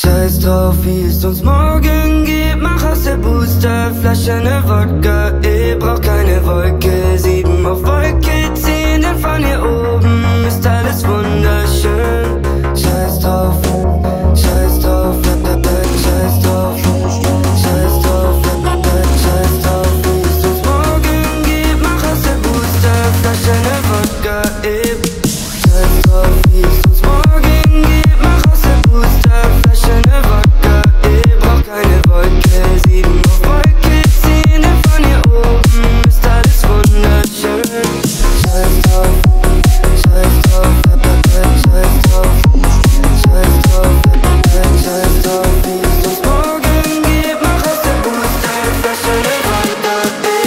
Scheiß drauf, wie es uns morgen geht. Mach aus der Boosterflasche ne Wodka. Brauch keine Wolke 7 auf Wolke 10, denn von hier oben ist alles wunderschön. Scheiß drauf, scheiß drauf, scheiß drauf, scheiß drauf, scheiß drauf, wie es uns morgen geht. Mach aus der Boosterflasche ne Wodka. Scheiß drauf, wie es uns morgen geht. Mach aus der Boosterflasche ne Wodka. Brauch keine Wolke 7 auf Wolke 10, denn von hier oben ist alles wunderschön. Scheiß drauf, scheiß drauf, scheiß drauf, scheiß drauf, scheiß drauf, wie es uns morgen geht. Mach aus der Boosterflasche ne Wodka.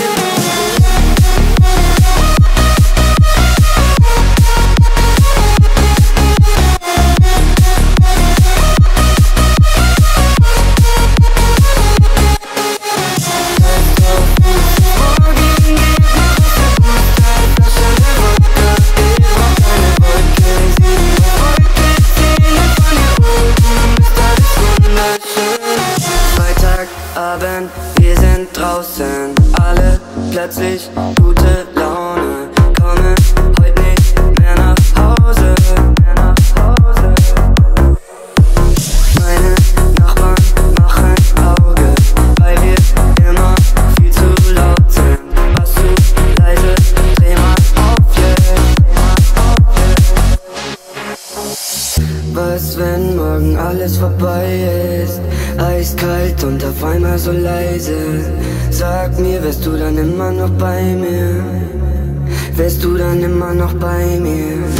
Freitagabend, wir sind draußen, alle plötzlich gute Laune, kommen heute nicht mehr nach Hause. Meine Nachbarn machen Auge, weil wir immer viel zu laut sind. Warst du leise, dreh mal auf jetzt. Was, wenn morgen alles vorbei ist? Eiskalt und auf einmal so leise. Sag mir, wärst du dann immer noch bei mir? Wärst du dann immer noch bei mir?